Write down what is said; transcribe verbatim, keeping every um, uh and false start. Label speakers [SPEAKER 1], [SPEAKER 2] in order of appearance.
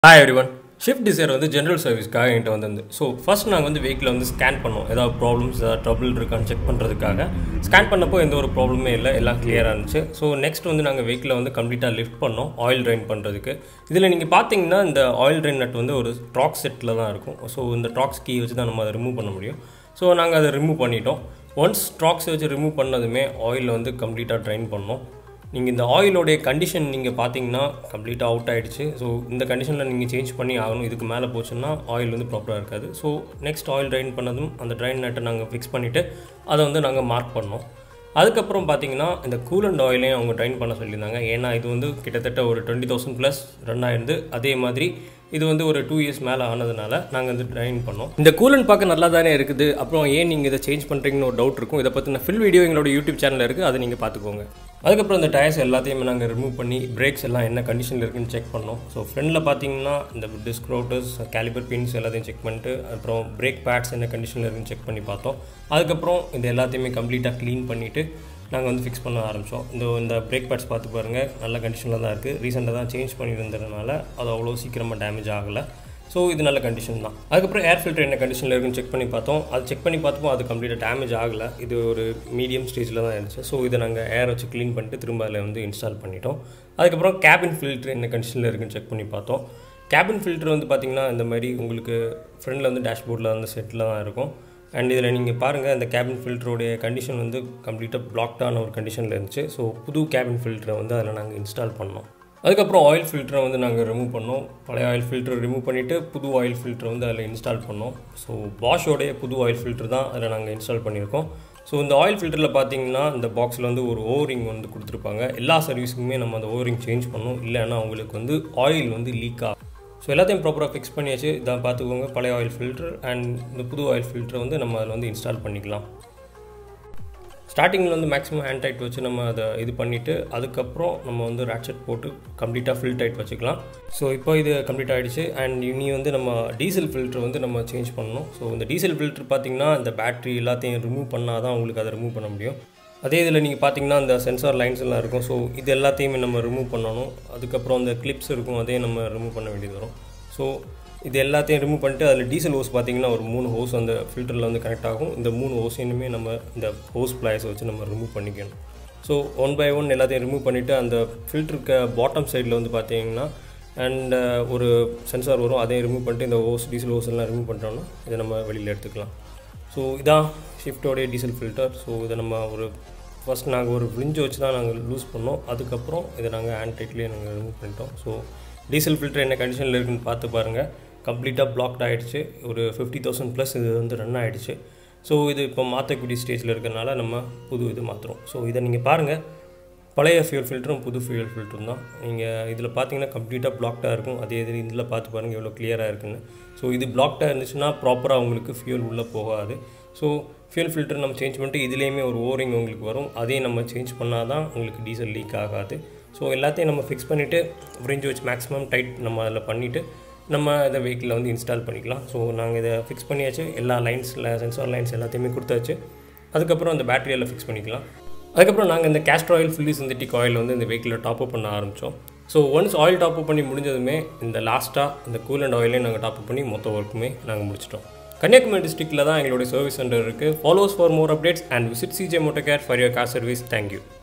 [SPEAKER 1] Hi everyone. Shift Dzire வந்து general சர்வீஸ்க்காக என்கிட்ட வந்து ஸோ ஃபர்ஸ்ட் நாங்கள் வந்து வெஹிக்கில் வந்து ஸ்கேன் பண்ணோம். ஏதாவது ப்ராப்ளம்ஸ் ஏதாவது ட்ரபிள் இருக்கான்னு செக் பண்ணுறதுக்காக ஸ்கேன் பண்ணப்போ எந்த ஒரு ப்ராப்ளமே இல்லை, எல்லாம் கிளியராக இருந்துச்சு. ஸோ நெக்ஸ்ட் வந்து நாங்கள் வெஹிக்கில் வந்து கம்ப்ளீட்டாக லிஃப்ட் பண்ணோம் ஆயில் ட்ரைன் பண்ணுறதுக்கு. இதில் நீங்கள் பார்த்தீங்கன்னா இந்த ஆயில் ட்ரைன் நட் வந்து ஒரு ட்ராக் செட்டில் தான் இருக்கும். ஸோ இந்த ட்ராக்ஸ் கீ வச்சு தான் நம்ம அதை ரிமூவ் பண்ண முடியும். ஸோ நாங்கள் அதை ரிமூவ் பண்ணிட்டோம். ஒன்ஸ் ட்ராக்ஸை வச்சு ரிமூவ் பண்ணதுமே ஆயில் வந்து கம்ப்ளீட்டாக ட்ரைன் பண்ணோம். நீங்கள் இந்த ஆயிலோடைய கண்டிஷன் நீங்கள் பார்த்தீங்கன்னா கம்ப்ளீட்டாக அவுட் ஆகிடுச்சு. ஸோ இந்த கண்டிஷனில் நீங்கள் சேஞ்ச் பண்ணி ஆகணும். இதுக்கு மேலே போச்சுன்னா ஆயில் வந்து ப்ராப்பராக இருக்காது. ஸோ நெக்ஸ்ட் ஆயில் ட்ரைன் பண்ணதும் அந்த ட்ரைன் நட்டை நாங்கள் ஃபிக்ஸ் பண்ணிவிட்டு அதை வந்து நாங்கள் மார்க் பண்ணோம். அதுக்கப்புறம் பார்த்தீங்கன்னா இந்த கூலண்ட் ஆயிலையும் அவங்க ட்ரைன் பண்ண சொல்லியிருந்தாங்க. ஏன்னா இது வந்து கிட்டத்தட்ட ஒரு டுவெண்ட்டி தௌசண்ட் ப்ளஸ் ரன் ஆயிருந்து. அதே மாதிரி இது வந்து ஒரு டூ இயர்ஸ் மேலே ஆனதுனால நாங்கள் வந்து ட்ரைன் பண்ணோம். இந்த கூலண்ட் பார்க்க நல்லா தானே இருக்குது, அப்புறம் ஏன் நீங்கள் இதை சேஞ்ச் பண்ணுறீங்கன்னு ஒரு டவுட் இருக்கும். இதை பற்றின ஃபுல் வீடியோ எங்களோட யூடியூப் சேனலில் இருக்குது, அதை நீங்கள் பார்த்துக்கோங்க. அதுக்கப்புறம் இந்த டயர்ஸ் எல்லாத்தையுமே நாங்கள் ரிமூவ் பண்ணி பிரேக்ஸ் எல்லாம் என்ன கண்டிஷனில் இருக்குதுன்னு செக் பண்ணோம். ஸோ ஃப்ரண்டில் பார்த்தீங்கன்னா இந்த டிஸ்க் ரோட்டர்ஸ், கேலிபர் பின்ஸ் எல்லாத்தையும் செக் பண்ணிட்டு அப்புறம் பிரேக் பேட்ஸ் என்ன கண்டிஷனில் இருக்குன்னு செக் பண்ணி பார்த்தோம். அதுக்கப்புறம் இது எல்லாத்தையுமே கம்ப்ளீட்டாக க்ளீன் பண்ணிவிட்டு நாங்கள் வந்து ஃபிக்ஸ் பண்ண ஆரம்பித்தோம். இந்த இந்த பிரேக் பேட்ஸ் பார்த்து பாருங்கள், நல்ல கண்டிஷனில் தான் இருக்குது. ரீசெண்டாக தான் சேஞ்ச் பண்ணியிருந்ததுனால அது அவ்வளோ சீக்கிரமாக டேமேஜ் ஆகலை. ஸோ இது நல்ல கண்டிஷன் தான். அதுக்கப்புறம் ஏர் ஃபில்டர் என்ன கண்டிஷனில் இருக்குன்னு செக் பண்ணி பார்த்தோம். அது செக் பண்ணி பார்த்தப்போ அது கம்ப்ளீட்டாக டேமேஜ் ஆகலை. இது ஒரு மீடியம் ஸ்டேஜில் தான் இருந்துச்சு. ஸோ இதை நாங்கள் ஏர் வச்சு க்ளீன் பண்ணிட்டு திரும்ப அதில் வந்து இன்ஸ்டால் பண்ணிட்டோம். அதுக்கப்புறம் கேபின் ஃபில்ட்ரு என்ன கண்டிஷனில் இருக்குன்னு செக் பண்ணி பார்த்தோம். கேபின் ஃபில்ட்ரு வந்து பார்த்திங்கன்னா இந்த மாதிரி உங்களுக்கு ஃப்ரண்டில் வந்து டேஷ்போர்டில் வந்து செட்டில் தான் இருக்கும். அண்ட் இதில் நீங்கள் பாருங்கள், இந்த கேபின் ஃபில்டருடைய கண்டிஷன் வந்து கம்ப்ளீட்டாக பிளாக்டான ஒரு கண்டிஷனில் இருந்துச்சு. ஸோ புது கேபின் ஃபில்டரை வந்து அதில் நாங்கள் இன்ஸ்டால் பண்ணோம். அதுக்கப்புறம் ஆயில் ஃபில்டரை வந்து நாங்கள் ரிமூவ் பண்ணோம். பழைய ஆயில் ஃபில்டரை ரிமூவ் பண்ணிவிட்டு புது ஆயில் ஃபில்டரை வந்து அதில் இன்ஸ்டால் பண்ணோம். ஸோ பாஷோடைய புது ஆயில் ஃபில்டர் தான் அதில் நாங்கள் இன்ஸ்டால் பண்ணியிருக்கோம். ஸோ இந்த ஆயில் ஃபில்டரில் பார்த்தீங்கன்னா இந்த பாக்ஸில் வந்து ஒரு ஓவரிங் வந்து கொடுத்துருப்பாங்க. எல்லா சர்வீஸுக்குமே நம்ம அந்த ஓவரிங் சேஞ்ச் பண்ணோம், இல்லைன்னா அவங்களுக்கு வந்து ஆயில் வந்து லீக் ஆகும். ஸோ எல்லாத்தையும் ப்ராப்பராக ஃபிக்ஸ் பண்ணியாச்சு. இதான் பார்த்துக்கோங்க, பழைய ஆயில் ஃபில்டர் அண்ட் இந்த புது ஆயில் ஃபில்டரை வந்து நம்ம அதில் வந்து இன்ஸ்டால் பண்ணிக்கலாம். ஸ்டார்டிங்கில் வந்து மேக்ஸிமம் ஹேண்ட் டைட் வச்சு நம்ம அதை இது பண்ணிவிட்டு அதுக்கப்புறம் நம்ம வந்து ரேட்செட் போட்டு கம்ப்ளீட்டாக ஃபில் டைட் வச்சுக்கலாம். ஸோ இப்போ இது கம்ப்ளீட் ஆகிடுச்சு. அண்ட் இனி வந்து நம்ம டீசல் ஃபில்டர் வந்து நம்ம சேஞ்ச் பண்ணணும். ஸோ இந்த டீசல் ஃபில்டர் பார்த்திங்கன்னா இந்த பேட்ரி எல்லாத்தையும் ரிமூவ் பண்ணால் தான் உங்களுக்கு அதை ரிமூவ் பண்ண முடியும். அதே இதில் நீங்கள் பார்த்தீங்கன்னா இந்த சென்சார் லைன்ஸ் எல்லாம் இருக்கும். ஸோ இது எல்லாத்தையுமே நம்ம ரிமூவ் பண்ணணும். அதுக்கப்புறம் அந்த கிளிப்ஸ் இருக்கும், அதையும் நம்ம ரிமூவ் பண்ண வேண்டியது வரும். ஸோ இது எல்லாத்தையும் ரிமூவ் பண்ணிட்டு அதில் டீசல் ஹோஸ் பார்த்திங்கன்னா ஒரு மூணு ஹோஸ் அந்த ஃபில்டரில் வந்து கனெக்ட் ஆகும். இந்த மூணு ஹோஸையுமே நம்ம இந்த ஹோஸ் ப்ளாயர்ஸ் வச்சு நம்ம ரிமூவ் பண்ணிக்கணும். ஸோ ஒன் பை ஒன் எல்லாத்தையும் ரிமூவ் பண்ணிவிட்டு அந்த ஃபில்டருக்கு பாட்டம் சைடில் வந்து பார்த்திங்கன்னா அண்ட் ஒரு சென்சார் வரும், அதையும் ரிமூவ் பண்ணிட்டு இந்த ஹோஸ் டீசல் ஹோஸ் எல்லாம் ரிமூவ் பண்ணிட்டோம்னா இதை நம்ம வெளியில் எடுத்துக்கலாம். ஸோ இதான் ஷிஃப்டோடைய டீசல் ஃபில்டர். ஸோ இதை நம்ம ஒரு ஃபஸ்ட் நாங்கள் ஒரு விரிஞ்சு வச்சு தான் நாங்கள் லூஸ் பண்ணோம். அதுக்கப்புறம் இதை நாங்கள் ஹேண்ட் டைட்லேயே நாங்கள் ரிமூவ் பண்ணிட்டோம். ஸோ டீசல் ஃபில்டர் என்ன கண்டிஷனில் இருக்குதுன்னு பார்த்து பாருங்கள். கம்ப்ளீட்டாக பிளாக்ட் ஆகிடுச்சு. ஒரு ஃபிஃப்டி தௌசண்ட் ப்ளஸ் இது வந்து ரன் ஆகிடுச்சு. ஸோ இது இப்போ மாற்றக்கூடிய ஸ்டேஜில் இருக்கிறனால நம்ம புது இது மாற்றுறோம். ஸோ இதை நீங்கள் பாருங்கள், பழைய ஃபியூல் ஃபில்டரும் புது ஃபியூல் ஃபில்டரும் தான். நீங்கள் இதில் பார்த்தீங்கன்னா கம்ப்ளீட்டாக பிளாக்டாக இருக்கும். அதே இது இதில் பார்த்து பாருங்கள் எவ்வளோ கிளியராக இருக்குன்னு. ஸோ இது பிளாக்டாக இருந்துச்சுன்னா ப்ராப்பராக உங்களுக்கு ஃபியூல் உள்ளே போகாது. ஸோ ஃபியூல் ஃபில்டர் நம்ம சேஞ்ச் பண்ணிட்டு இதுலேயுமே ஒரு ஓரிங் உங்களுக்கு வரும், அதையும் நம்ம சேஞ்ச் பண்ணால் தான் உங்களுக்கு டீசல் லீக் ஆகாது. ஸோ எல்லாத்தையும் நம்ம ஃபிக்ஸ் பண்ணிவிட்டு ஃப்ரிஞ்ச் வச்சு மேக்ஸிமம் டைட் நம்ம அதில் பண்ணிவிட்டு நம்ம இதை வெஹிக்கிளில் வந்து இன்ஸ்டால் பண்ணிக்கலாம். ஸோ நாங்கள் இதை ஃபிக்ஸ் பண்ணியாச்சு. எல்லா லைன்ஸில் சென்சார் லைன்ஸ் எல்லாத்தையுமே கொடுத்தாச்சு. அதுக்கப்புறம் அந்த பேட்டரியெல்லாம் ஃபிக்ஸ் பண்ணிக்கலாம். அதுக்கப்புறம் நாங்கள் இந்த castor oil fully synthetic oil வந்து இந்த வெஹிக்கிளில் டாப் அப் பண்ண ஆரம்பித்தோம். So once oil top up பண்ணி முடிஞ்சதுமே இந்த லாஸ்ட்டாக இந்த கூலண்ட் ஆயிலையும் நாங்கள் டாப் அப் பண்ணி மொத்த ஒர்க்குமே நாங்கள் முடிச்சிட்டோம். கன்னியாகுமரி டிஸ்ட்ரிக்ட்டில் தான் எங்களுடைய சர்வீஸ் சென்டர் இருக்குது. Follows for more updates and visit CJ moto care for your car service. Thank you.